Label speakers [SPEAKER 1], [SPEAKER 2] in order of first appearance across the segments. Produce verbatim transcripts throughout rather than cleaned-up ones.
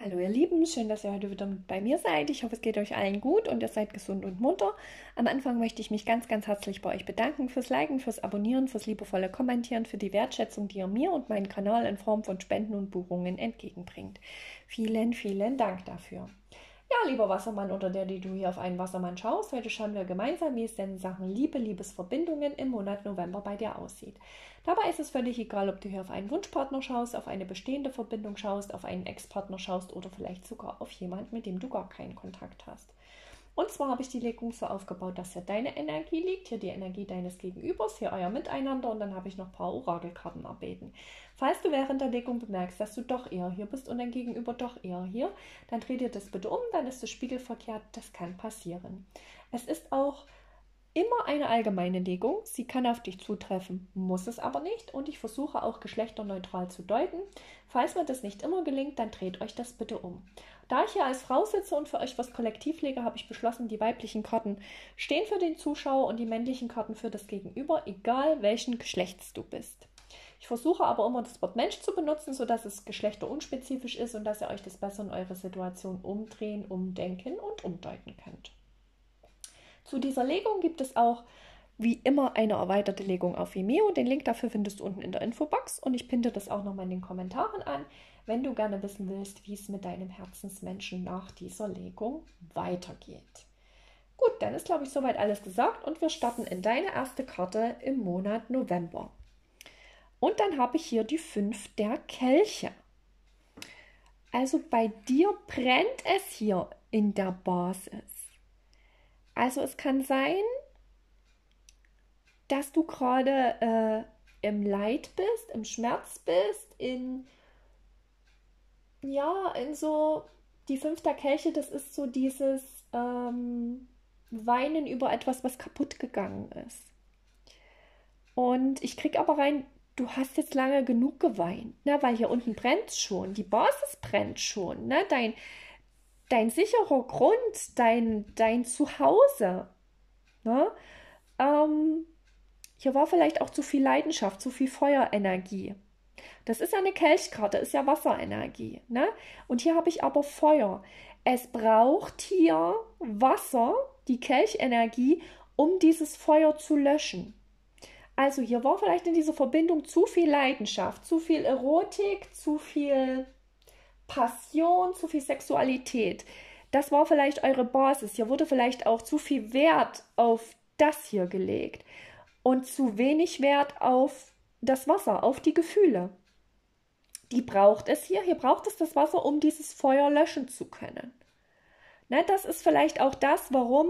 [SPEAKER 1] Hallo ihr Lieben, schön, dass ihr heute wieder mit bei mir seid. Ich hoffe, es geht euch allen gut und ihr seid gesund und munter. Am Anfang möchte ich mich ganz, ganz herzlich bei euch bedanken fürs Liken, fürs Abonnieren, fürs liebevolle Kommentieren, für die Wertschätzung, die ihr mir und meinen Kanal in Form von Spenden und Buchungen entgegenbringt. Vielen, vielen Dank dafür. Ja, lieber Wassermann oder der, die du hier auf einen Wassermann schaust, heute schauen wir gemeinsam, wie es denn in Sachen Liebe, Liebesverbindungen im Monat November bei dir aussieht. Dabei ist es völlig egal, ob du hier auf einen Wunschpartner schaust, auf eine bestehende Verbindung schaust, auf einen Ex-Partner schaust oder vielleicht sogar auf jemanden, mit dem du gar keinen Kontakt hast. Und zwar habe ich die Legung so aufgebaut, dass hier deine Energie liegt, hier die Energie deines Gegenübers, hier euer Miteinander und dann habe ich noch ein paar Orakelkarten erbeten. Falls du während der Legung bemerkst, dass du doch eher hier bist und dein Gegenüber doch eher hier, dann dreh dir das bitte um, dann ist es spiegelverkehrt, das kann passieren. Es ist auch immer eine allgemeine Legung, sie kann auf dich zutreffen, muss es aber nicht und ich versuche auch geschlechterneutral zu deuten. Falls mir das nicht immer gelingt, dann dreht euch das bitte um. Da ich hier als Frau sitze und für euch was kollektiv lege, habe ich beschlossen, die weiblichen Karten stehen für den Zuschauer und die männlichen Karten für das Gegenüber, egal welchen Geschlechts du bist. Ich versuche aber immer das Wort Mensch zu benutzen, sodass es geschlechterunspezifisch ist und dass ihr euch das besser in eure Situation umdrehen, umdenken und umdeuten könnt. Zu dieser Legung gibt es auch wie immer eine erweiterte Legung auf Vimeo. Den Link dafür findest du unten in der Infobox und ich pinte das auch nochmal in den Kommentaren an, wenn du gerne wissen willst, wie es mit deinem Herzensmenschen nach dieser Legung weitergeht. Gut, dann ist, glaube ich, soweit alles gesagt und wir starten in deine erste Karte im Monat November. Und dann habe ich hier die fünf der Kelche. Also bei dir brennt es hier in der Basis. Also es kann sein, dass du gerade äh, im Leid bist, im Schmerz bist, in, ja, in so, die fünf der Kelche, das ist so dieses ähm, Weinen über etwas, was kaputt gegangen ist. Und ich kriege aber rein, du hast jetzt lange genug geweint, ne? Weil hier unten brennt schon, die Basis brennt schon, ne? Dein, dein sicherer Grund, dein, dein Zuhause. Ne? Ähm, hier war vielleicht auch zu viel Leidenschaft, zu viel Feuerenergie. Das ist ja eine Kelchkarte, ist ja Wasserenergie. Ne? Und hier habe ich aber Feuer. Es braucht hier Wasser, die Kelchenergie, um dieses Feuer zu löschen. Also hier war vielleicht in dieser Verbindung zu viel Leidenschaft, zu viel Erotik, zu viel Passion, zu viel Sexualität. Das war vielleicht eure Basis. Hier wurde vielleicht auch zu viel Wert auf das hier gelegt und zu wenig Wert auf das Wasser, auf die Gefühle. Die braucht es hier. Hier braucht es das Wasser, um dieses Feuer löschen zu können. Ne, das ist vielleicht auch das, warum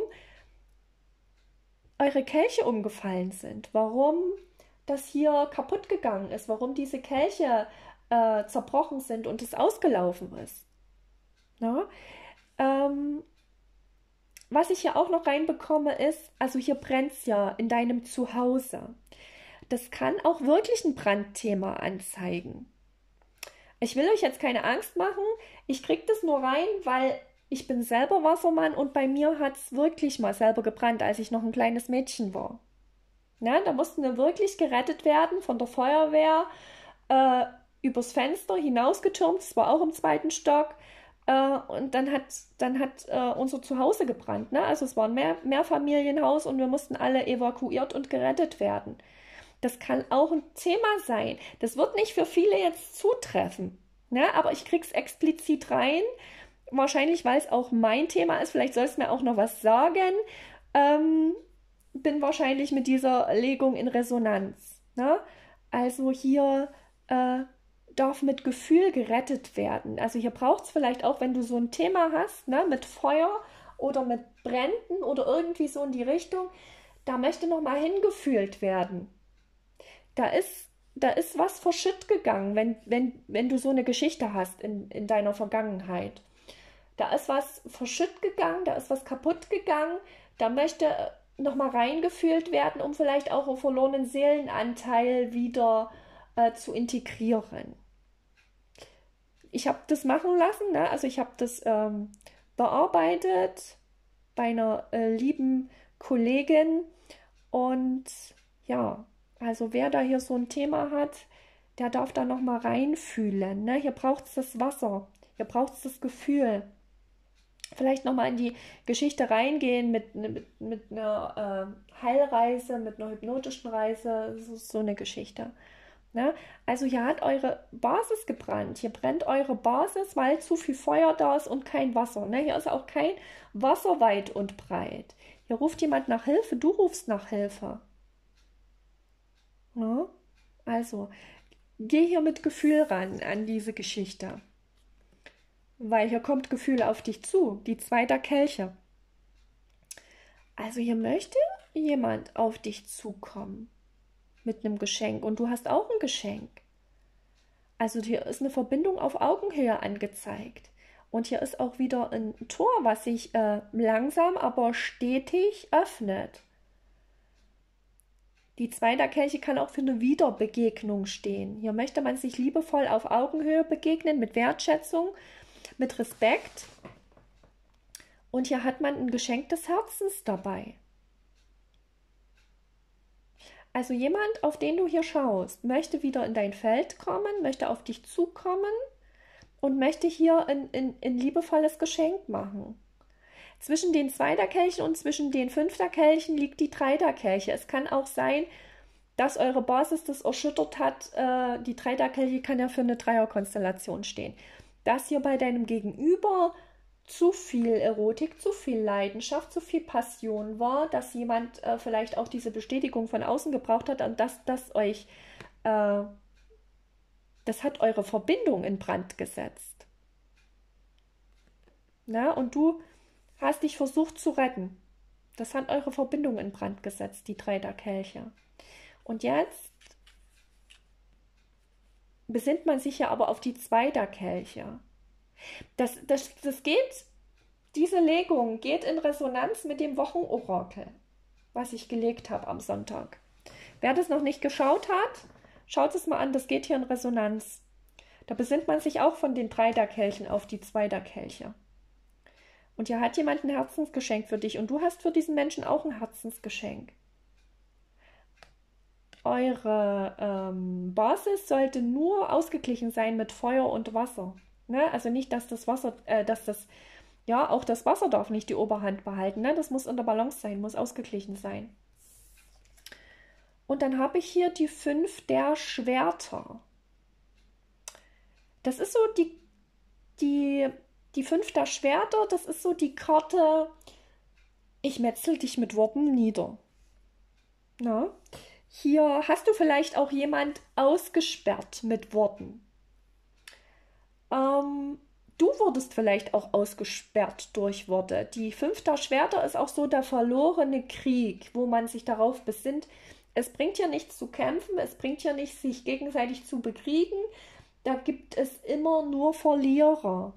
[SPEAKER 1] eure Kelche umgefallen sind, warum das hier kaputt gegangen ist, warum diese Kelche äh, zerbrochen sind und es ausgelaufen ist. Ja? Ähm, was ich hier auch noch reinbekomme ist, also hier brennt es ja in deinem Zuhause. Das kann auch wirklich ein Brandthema anzeigen. Ich will euch jetzt keine Angst machen, ich kriege das nur rein, weil ich bin selber Wassermann und bei mir hat es wirklich mal selber gebrannt, als ich noch ein kleines Mädchen war. Ja, da mussten wir wirklich gerettet werden von der Feuerwehr, äh, übers Fenster hinausgetürmt, das war auch im zweiten Stock. Äh, und dann hat, dann hat äh, unser Zuhause gebrannt. Ne? Also es war ein Mehr Mehrfamilienhaus und wir mussten alle evakuiert und gerettet werden. Das kann auch ein Thema sein. Das wird nicht für viele jetzt zutreffen. Ne? Aber ich krieg's explizit rein. Wahrscheinlich, weil es auch mein Thema ist. Vielleicht soll es mir auch noch was sagen. Ähm, bin wahrscheinlich mit dieser Legung in Resonanz. Ne? Also hier äh, darf mit Gefühl gerettet werden. Also hier braucht es vielleicht auch, wenn du so ein Thema hast, ne, mit Feuer oder mit Bränden oder irgendwie so in die Richtung, da möchte noch mal hingefühlt werden. Da ist, da ist was verschütt gegangen, wenn, wenn, wenn du so eine Geschichte hast in, in deiner Vergangenheit. Da ist was verschütt gegangen, da ist was kaputt gegangen, da möchte noch mal reingefühlt werden, um vielleicht auch einen verlorenen Seelenanteil wieder äh, zu integrieren. Ich habe das machen lassen, ne? Also ich habe das ähm, bearbeitet bei einer äh, lieben Kollegin und ja, also wer da hier so ein Thema hat, der darf da noch mal reinfühlen. Ne? Hier braucht es das Wasser, Hier braucht es das Gefühl. Vielleicht nochmal in die Geschichte reingehen mit, mit, mit einer äh, Heilreise, mit einer hypnotischen Reise, so, so eine Geschichte. Ne? Also hier hat eure Basis gebrannt, hier brennt eure Basis, weil zu viel Feuer da ist und kein Wasser. Ne? Hier ist auch kein Wasser weit und breit. Hier ruft jemand nach Hilfe, du rufst nach Hilfe. Ne? Also, geh hier mit Gefühl ran an diese Geschichte. Weil hier kommt Gefühl auf dich zu, die zwei der Kelche. Also hier möchte jemand auf dich zukommen mit einem Geschenk und du hast auch ein Geschenk. Also hier ist eine Verbindung auf Augenhöhe angezeigt. Und hier ist auch wieder ein Tor, was sich äh, langsam, aber stetig öffnet. Die zwei der Kelche kann auch für eine Wiederbegegnung stehen. Hier möchte man sich liebevoll auf Augenhöhe begegnen, mit Wertschätzung, mit Respekt. Und hier hat man ein Geschenk des Herzens dabei. Also jemand, auf den du hier schaust, möchte wieder in dein Feld kommen, möchte auf dich zukommen und möchte hier ein, ein, ein liebevolles Geschenk machen. Zwischen den zwei der Kelchen und zwischen den fünf der Kelchen liegt die drei der Kelche. Es kann auch sein, dass eure Basis das erschüttert hat. Äh, die drei der Kelche kann ja für eine Dreierkonstellation stehen. Dass hier bei deinem Gegenüber zu viel Erotik, zu viel Leidenschaft, zu viel Passion war, dass jemand äh, vielleicht auch diese Bestätigung von außen gebraucht hat und dass das euch, äh, das hat eure Verbindung in Brand gesetzt. Na, und du hast dich versucht zu retten. Das hat eure Verbindung in Brand gesetzt, die drei der Kelche. Und jetzt besinnt man sich ja aber auf die zwei der Kelche. Das, das, das geht, diese Legung geht in Resonanz mit dem Wochenorakel, was ich gelegt habe am Sonntag. Wer das noch nicht geschaut hat, schaut es mal an, das geht hier in Resonanz. Da besinnt man sich auch von den drei der Kelchen auf die zwei der Kelche. Und hier hat jemand ein Herzensgeschenk für dich und du hast für diesen Menschen auch ein Herzensgeschenk. Eure ähm, Basis sollte nur ausgeglichen sein mit Feuer und Wasser. Ne? Also nicht, dass das Wasser, äh, dass das, ja, auch das Wasser darf nicht die Oberhand behalten. Ne? Das muss in der Balance sein, muss ausgeglichen sein. Und dann habe ich hier die fünf der Schwerter. Das ist so die, die, die fünf der Schwerter, das ist so die Karte, ich metzel dich mit Worten nieder. Na? Hier hast du vielleicht auch jemand ausgesperrt mit Worten. Ähm, du wurdest vielleicht auch ausgesperrt durch Worte. Die fünf der Schwerter ist auch so der verlorene Krieg, wo man sich darauf besinnt, es bringt ja nichts zu kämpfen, es bringt ja nichts, sich gegenseitig zu bekriegen. Da gibt es immer nur Verlierer.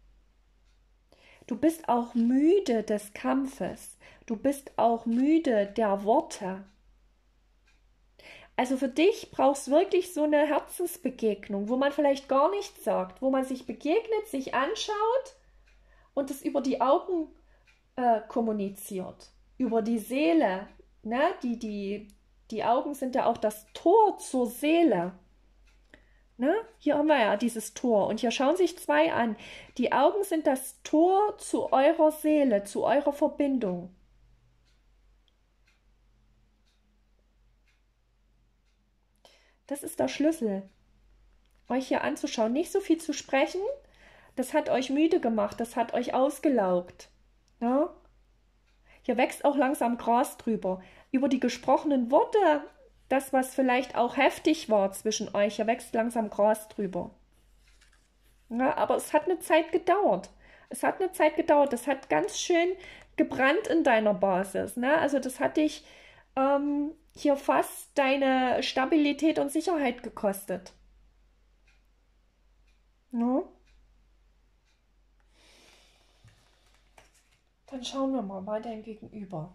[SPEAKER 1] Du bist auch müde des Kampfes. Du bist auch müde der Worte. Also für dich brauchst du wirklich so eine Herzensbegegnung, wo man vielleicht gar nichts sagt, wo man sich begegnet, sich anschaut und es über die Augen äh, kommuniziert, über die Seele. Ne? Die, die, die Augen sind ja auch das Tor zur Seele. Ne? Hier haben wir ja dieses Tor und hier schauen sich zwei an. Die Augen sind das Tor zu eurer Seele, zu eurer Verbindung. Das ist der Schlüssel, euch hier anzuschauen. Nicht so viel zu sprechen, das hat euch müde gemacht, das hat euch ausgelaugt. Ja? Hier wächst auch langsam Gras drüber. Über die gesprochenen Worte, das, was vielleicht auch heftig war zwischen euch, hier wächst langsam Gras drüber. Ja, aber es hat eine Zeit gedauert. Es hat eine Zeit gedauert. Das hat ganz schön gebrannt in deiner Basis. Ne? Also das hat dich ähm, hier fast deine Stabilität und Sicherheit gekostet. Ne? Dann schauen wir mal bei deinem Gegenüber.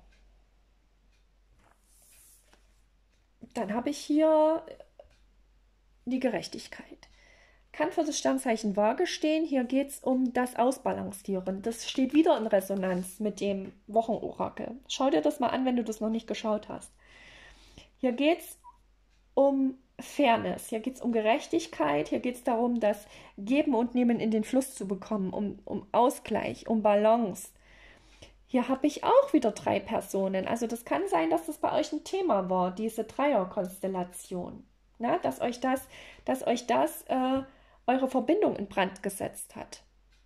[SPEAKER 1] Dann habe ich hier die Gerechtigkeit. Kann für das Sternzeichen Waage stehen. Hier geht es um das Ausbalancieren. Das steht wieder in Resonanz mit dem Wochenorakel. Schau dir das mal an, wenn du das noch nicht geschaut hast. Hier geht es um Fairness, hier geht es um Gerechtigkeit, hier geht es darum, das Geben und Nehmen in den Fluss zu bekommen, um, um Ausgleich, um Balance. Hier habe ich auch wieder drei Personen. Also das kann sein, dass das bei euch ein Thema war, diese Dreierkonstellation. Na, dass euch das, dass euch das äh, eure Verbindung in Brand gesetzt hat.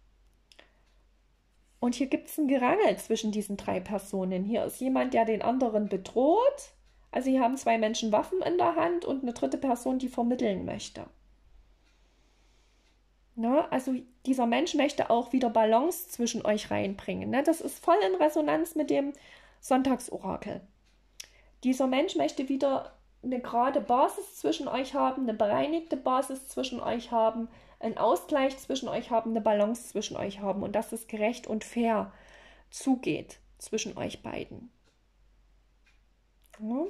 [SPEAKER 1] Und hier gibt es ein Gerangel zwischen diesen drei Personen. Hier ist jemand, der den anderen bedroht. Also hier haben zwei Menschen Waffen in der Hand und eine dritte Person, die vermitteln möchte. Na, also dieser Mensch möchte auch wieder Balance zwischen euch reinbringen. Ne? Das ist voll in Resonanz mit dem Sonntagsorakel. Dieser Mensch möchte wieder eine gerade Basis zwischen euch haben, eine bereinigte Basis zwischen euch haben, einen Ausgleich zwischen euch haben, eine Balance zwischen euch haben und dass es gerecht und fair zugeht zwischen euch beiden. Ja.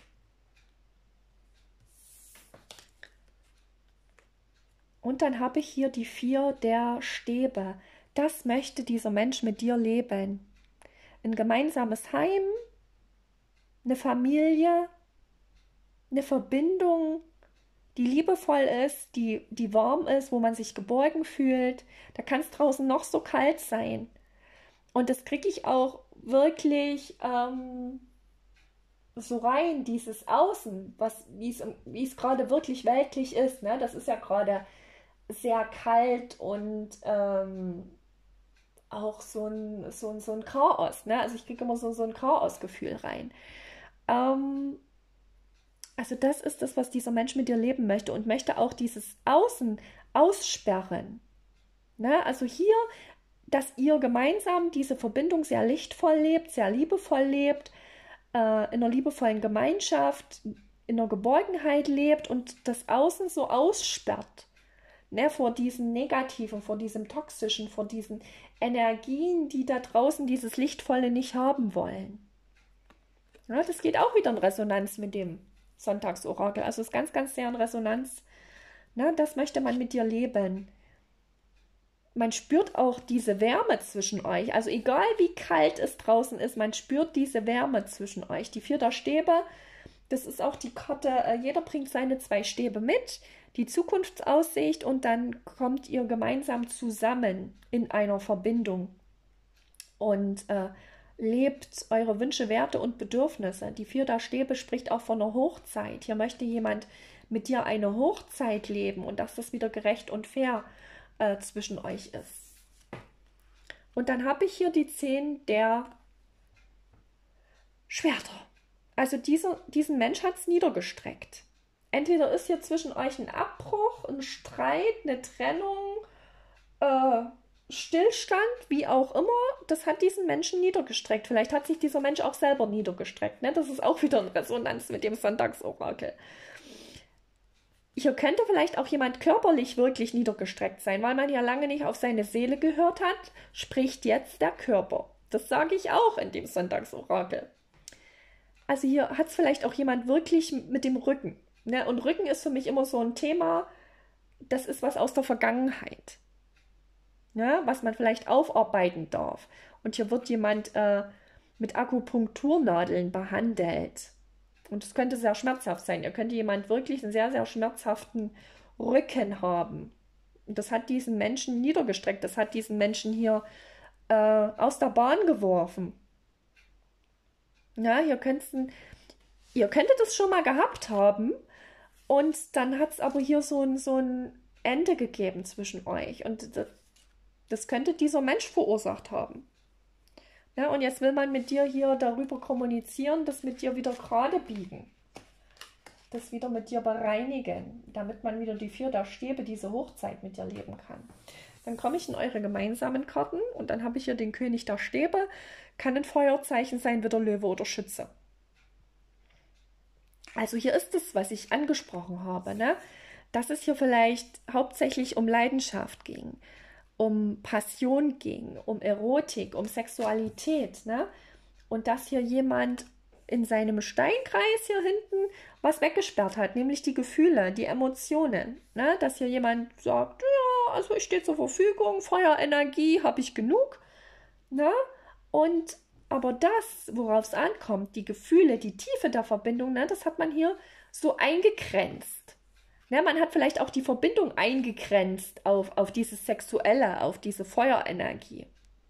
[SPEAKER 1] Und dann habe ich hier die vier der Stäbe. Das möchte dieser Mensch mit dir leben. Ein gemeinsames Heim, eine Familie, eine Verbindung, die liebevoll ist, die, die warm ist, wo man sich geborgen fühlt. Da kann es draußen noch so kalt sein. Und das kriege ich auch wirklich ähm, so rein, dieses Außen, was, wie es gerade wirklich weltlich ist. Ne? Das ist ja gerade sehr kalt und ähm, auch so ein, so ein, so ein Chaos. Ne? Also ich kriege immer so, so ein Chaosgefühl rein. Ähm, also das ist das, was dieser Mensch mit dir leben möchte und möchte auch dieses Außen aussperren. Ne? Also hier, dass ihr gemeinsam diese Verbindung sehr lichtvoll lebt, sehr liebevoll lebt, äh, in einer liebevollen Gemeinschaft, in einer Geborgenheit lebt und das Außen so aussperrt. Ne, vor diesem Negativen, vor diesem Toxischen, vor diesen Energien, die da draußen dieses Lichtvolle nicht haben wollen. Ja, das geht auch wieder in Resonanz mit dem Sonntagsorakel. Also ist ganz, ganz sehr in Resonanz. Ne, das möchte man mit dir leben. Man spürt auch diese Wärme zwischen euch. Also egal wie kalt es draußen ist, man spürt diese Wärme zwischen euch. Die vier der Stäbe, das ist auch die Karte, äh, jeder bringt seine zwei Stäbe mit, die Zukunftsaussicht und dann kommt ihr gemeinsam zusammen in einer Verbindung und äh, lebt eure Wünsche, Werte und Bedürfnisse. Die vier der Stäbe spricht auch von einer Hochzeit. Hier möchte jemand mit dir eine Hochzeit leben und dass das wieder gerecht und fair äh, zwischen euch ist. Und dann habe ich hier die zehn der Schwerter. Also diese, diesen Mensch hat es niedergestreckt. Entweder ist hier zwischen euch ein Abbruch, ein Streit, eine Trennung, äh, Stillstand, wie auch immer. Das hat diesen Menschen niedergestreckt. Vielleicht hat sich dieser Mensch auch selber niedergestreckt. Ne? Das ist auch wieder in Resonanz mit dem Sonntagsorakel. Hier könnte vielleicht auch jemand körperlich wirklich niedergestreckt sein, weil man ja lange nicht auf seine Seele gehört hat, spricht jetzt der Körper. Das sage ich auch in dem Sonntagsorakel. Also hier hat es vielleicht auch jemand wirklich mit dem Rücken. Ne? Und Rücken ist für mich immer so ein Thema, das ist was aus der Vergangenheit, ne? Was man vielleicht aufarbeiten darf. Und hier wird jemand äh, mit Akupunkturnadeln behandelt. Und es könnte sehr schmerzhaft sein. Ihr könnte jemand wirklich einen sehr, sehr schmerzhaften Rücken haben. Und das hat diesen Menschen niedergestreckt. Das hat diesen Menschen hier äh, aus der Bahn geworfen. Ja, ihr könnt, ihr könntet es schon mal gehabt haben. Und dann hat es aber hier so ein, so ein Ende gegeben zwischen euch. Und das, das könnte dieser Mensch verursacht haben. Ja, und jetzt will man mit dir hier darüber kommunizieren, das mit dir wieder gerade biegen. Das wieder mit dir bereinigen, damit man wieder die vier der Stäbe, diese Hochzeit mit dir leben kann. Dann komme ich in eure gemeinsamen Karten und dann habe ich hier den König der Stäbe. Kann ein Feuerzeichen sein, wieder Löwe oder Schütze. Also hier ist es, was ich angesprochen habe, ne? Dass es hier vielleicht hauptsächlich um Leidenschaft ging, um Passion ging, um Erotik, um Sexualität, ne? Und dass hier jemand in seinem Steinkreis hier hinten was weggesperrt hat, nämlich die Gefühle, die Emotionen, ne? Dass hier jemand sagt, ja, also ich stehe zur Verfügung, Feuerenergie habe ich genug, ne? Und aber das, worauf es ankommt, die Gefühle, die Tiefe der Verbindung, ne, das hat man hier so eingegrenzt. Ja, man hat vielleicht auch die Verbindung eingegrenzt auf, auf dieses Sexuelle, auf diese Feuerenergie.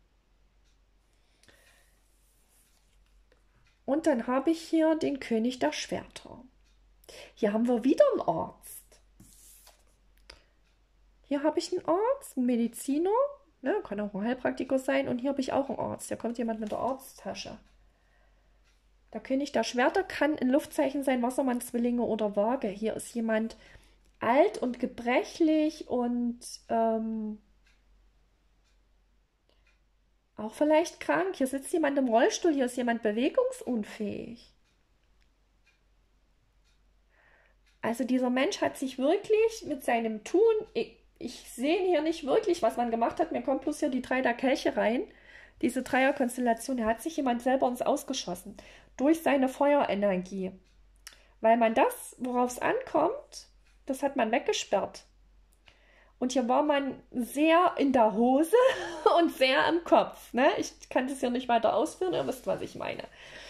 [SPEAKER 1] Und dann habe ich hier den König der Schwerter. Hier haben wir wieder einen Arzt. Hier habe ich einen Arzt, einen Mediziner, ne, kann auch ein Heilpraktiker sein. Und hier habe ich auch einen Arzt. Hier kommt jemand mit der Arzttasche. Der König der Schwerter kann ein Luftzeichen sein, Wassermann, Zwillinge oder Waage. Hier ist jemand alt und gebrechlich und ähm, auch vielleicht krank. Hier sitzt jemand im Rollstuhl, hier ist jemand bewegungsunfähig. Also dieser Mensch hat sich wirklich mit seinem Tun, ich, ich sehe hier nicht wirklich, was man gemacht hat, mir kommt bloß hier die drei der Kelche rein, diese Dreierkonstellation, da hat sich jemand selber ins Ausgeschossen, durch seine Feuerenergie. Weil man das, worauf es ankommt, das hat man weggesperrt. Und hier war man sehr in der Hose und sehr im Kopf. Ne? Ich kann das hier nicht weiter ausführen, ihr wisst, was ich meine.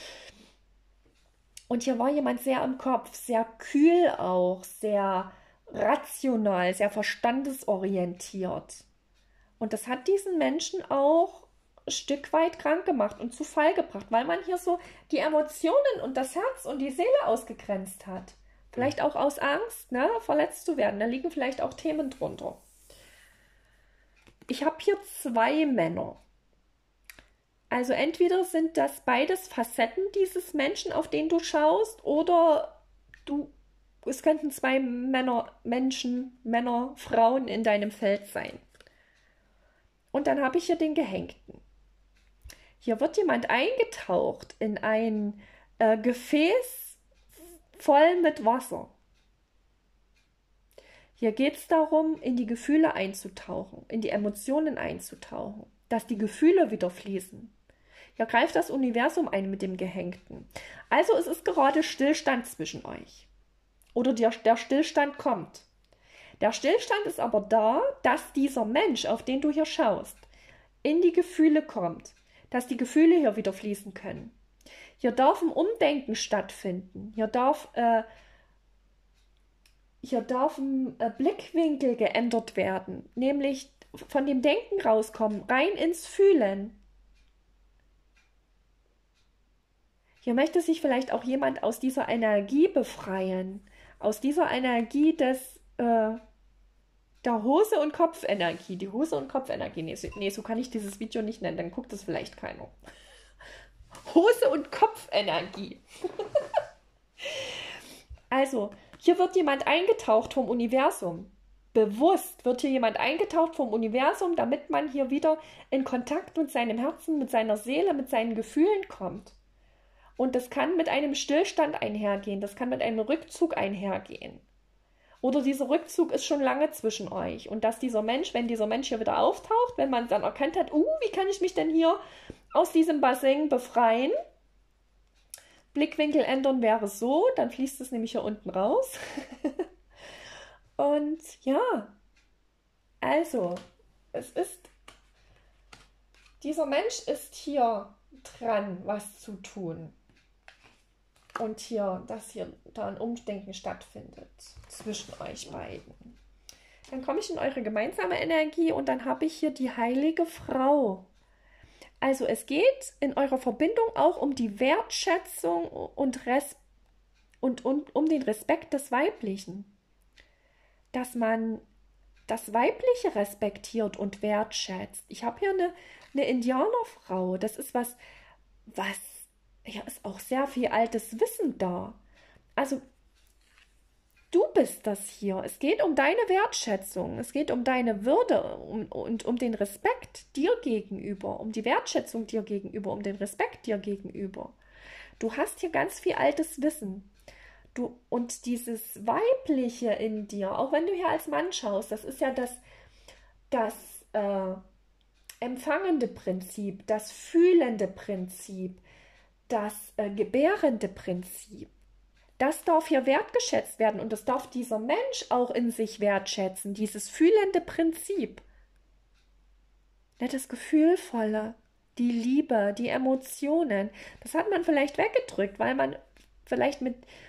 [SPEAKER 1] Und hier war jemand sehr im Kopf, sehr kühl auch, sehr rational, sehr verstandesorientiert. Und das hat diesen Menschen auch ein Stück weit krank gemacht und zu Fall gebracht, weil man hier so die Emotionen und das Herz und die Seele ausgegrenzt hat. Vielleicht auch aus Angst, ne, verletzt zu werden. Da liegen vielleicht auch Themen drunter. Ich habe hier zwei Männer. Also entweder sind das beides Facetten dieses Menschen, auf den du schaust, oder du, es könnten zwei Männer, Menschen, Männer, Frauen in deinem Feld sein. Und dann habe ich hier den Gehängten. Hier wird jemand eingetaucht in ein äh, Gefäß voll mit Wasser. Hier geht es darum, in die Gefühle einzutauchen, in die Emotionen einzutauchen, dass die Gefühle wieder fließen. Hier greift das Universum ein mit dem Gehängten. Also es ist gerade Stillstand zwischen euch. Oder der, der Stillstand kommt. Der Stillstand ist aber da, dass dieser Mensch, auf den du hier schaust, in die Gefühle kommt, dass die Gefühle hier wieder fließen können. Hier darf ein Umdenken stattfinden. Hier darf, äh, hier darf ein äh, Blickwinkel geändert werden, nämlich von dem Denken rauskommen, rein ins Fühlen. Hier möchte sich vielleicht auch jemand aus dieser Energie befreien, aus dieser Energie des, äh, der Hose- und Kopfenergie, die Hose- und Kopfenergie, nee so, nee, so kann ich dieses Video nicht nennen, dann guckt es vielleicht keiner. Hose- und Kopfenergie. Also, hier wird jemand eingetaucht vom Universum. Bewusst wird hier jemand eingetaucht vom Universum, damit man hier wieder in Kontakt mit seinem Herzen, mit seiner Seele, mit seinen Gefühlen kommt. Und das kann mit einem Stillstand einhergehen, das kann mit einem Rückzug einhergehen. Oder dieser Rückzug ist schon lange zwischen euch. Und dass dieser Mensch, wenn dieser Mensch hier wieder auftaucht, wenn man dann erkannt hat, uh, wie kann ich mich denn hier aus diesem Bassin befreien? Blickwinkel ändern wäre so, dann fließt es nämlich hier unten raus. Und ja, also, es ist, dieser Mensch ist hier dran, was zu tun. Und hier, dass hier da ein Umdenken stattfindet zwischen euch beiden. Dann komme ich in eure gemeinsame Energie und dann habe ich hier die heilige Frau. Also es geht in eurer Verbindung auch um die Wertschätzung und, Res und, und um den Respekt des Weiblichen. Dass man das Weibliche respektiert und wertschätzt. Ich habe hier eine, eine Indianerfrau. Das ist was, was ja, ist auch sehr viel altes Wissen da. Also, du bist das hier. Es geht um deine Wertschätzung. Es geht um deine Würde um, und um den Respekt dir gegenüber, um die Wertschätzung dir gegenüber, um den Respekt dir gegenüber. Du hast hier ganz viel altes Wissen. Du, und dieses Weibliche in dir, auch wenn du hier als Mann schaust, das ist ja das, das äh, empfangende Prinzip, das fühlende Prinzip, das äh, gebärende Prinzip, das darf hier wertgeschätzt werden und das darf dieser Mensch auch in sich wertschätzen, dieses fühlende Prinzip. Ja, das Gefühlvolle, die Liebe, die Emotionen, das hat man vielleicht weggedrückt, weil man vielleicht mit,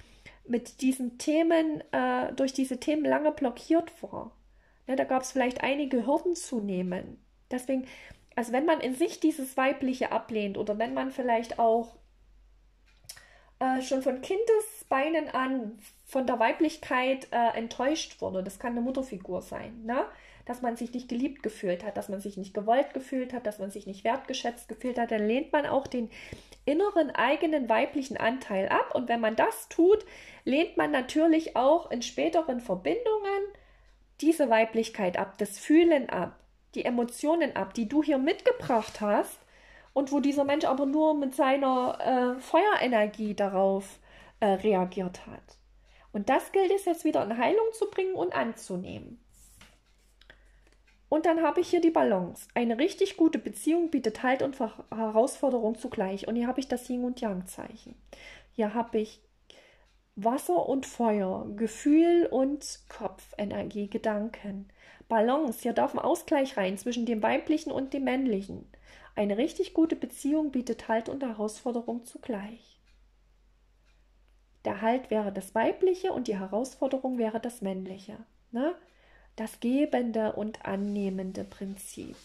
[SPEAKER 1] mit diesen Themen, äh, durch diese Themen lange blockiert war. Ne, da gab es vielleicht einige Hürden zu nehmen. Deswegen, also wenn man in sich dieses Weibliche ablehnt oder wenn man vielleicht auch äh, schon von Kindesbeinen an von der Weiblichkeit äh, enttäuscht wurde, das kann eine Mutterfigur sein, ne? Dass man sich nicht geliebt gefühlt hat, dass man sich nicht gewollt gefühlt hat, dass man sich nicht wertgeschätzt gefühlt hat, dann lehnt man auch den inneren eigenen weiblichen Anteil ab. Und wenn man das tut, lehnt man natürlich auch in späteren Verbindungen diese Weiblichkeit ab, das Fühlen ab, die Emotionen ab, die du hier mitgebracht hast und wo dieser Mensch aber nur mit seiner äh, Feuerenergie darauf äh, reagiert hat. Und das gilt es jetzt wieder in Heilung zu bringen und anzunehmen. Und dann habe ich hier die Balance. Eine richtig gute Beziehung bietet Halt und Herausforderung zugleich. Und hier habe ich das Yin- und Yang-Zeichen. Hier habe ich Wasser und Feuer, Gefühl und Kopfenergie, Gedanken. Balance, hier darf ein Ausgleich rein zwischen dem Weiblichen und dem Männlichen. Eine richtig gute Beziehung bietet Halt und Herausforderung zugleich. Der Halt wäre das Weibliche und die Herausforderung wäre das Männliche. Ne? Das gebende und annehmende Prinzip.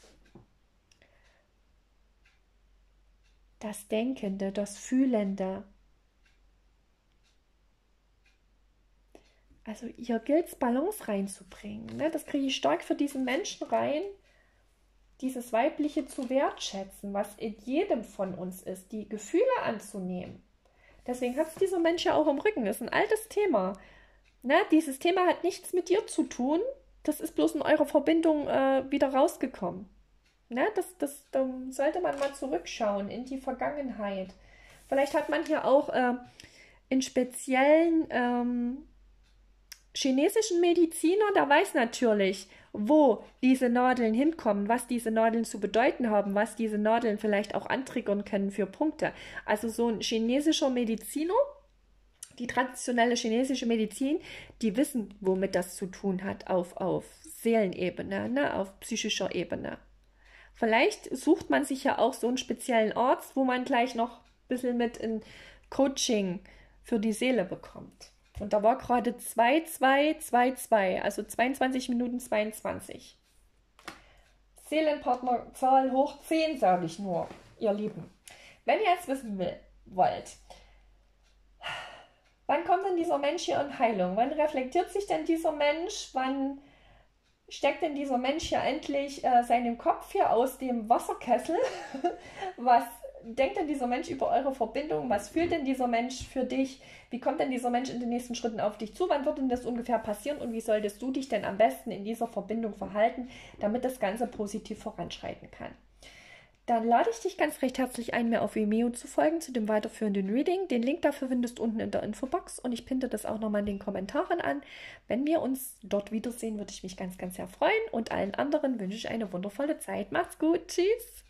[SPEAKER 1] Das Denkende, das Fühlende. Also hier gilt es, Balance reinzubringen. Ne? Das kriege ich stark für diesen Menschen rein, dieses Weibliche zu wertschätzen, was in jedem von uns ist, die Gefühle anzunehmen. Deswegen hat es dieser Mensch ja auch im Rücken. Das ist ein altes Thema. Ne? Dieses Thema hat nichts mit dir zu tun. Das ist bloß in eurer Verbindung äh, wieder rausgekommen. Ne? Das, das, da sollte man mal zurückschauen in die Vergangenheit. Vielleicht hat man hier auch äh, in speziellen ähm, chinesischen Mediziner, der weiß natürlich, wo diese Nadeln hinkommen, was diese Nadeln zu bedeuten haben, was diese Nadeln vielleicht auch antriggern können für Punkte. Also so ein chinesischer Mediziner, die traditionelle chinesische Medizin, die wissen, womit das zu tun hat auf, auf Seelenebene, ne, auf psychischer Ebene. Vielleicht sucht man sich ja auch so einen speziellen Arzt, wo man gleich noch ein bisschen mit in Coaching für die Seele bekommt. Und da war gerade zwei zwei zwei zwei, also zweiundzwanzig Minuten zweiundzwanzig. Seelenpartnerzahl hoch zehn, sage ich nur, ihr Lieben. Wenn ihr jetzt wissen will, wollt, wann kommt denn dieser Mensch hier in Heilung? Wann reflektiert sich denn dieser Mensch? Wann steckt denn dieser Mensch hier endlich äh, seinen Kopf hier aus dem Wasserkessel? Was denkt denn dieser Mensch über eure Verbindung? Was fühlt denn dieser Mensch für dich? Wie kommt denn dieser Mensch in den nächsten Schritten auf dich zu? Wann wird denn das ungefähr passieren? Und wie solltest du dich denn am besten in dieser Verbindung verhalten, damit das Ganze positiv voranschreiten kann? Dann lade ich dich ganz recht herzlich ein, mir auf Vimeo zu folgen zu dem weiterführenden Reading. Den Link dafür findest du unten in der Infobox und ich pinte das auch nochmal in den Kommentaren an. Wenn wir uns dort wiedersehen, würde ich mich ganz, ganz sehr freuen und allen anderen wünsche ich eine wundervolle Zeit. Macht's gut, tschüss!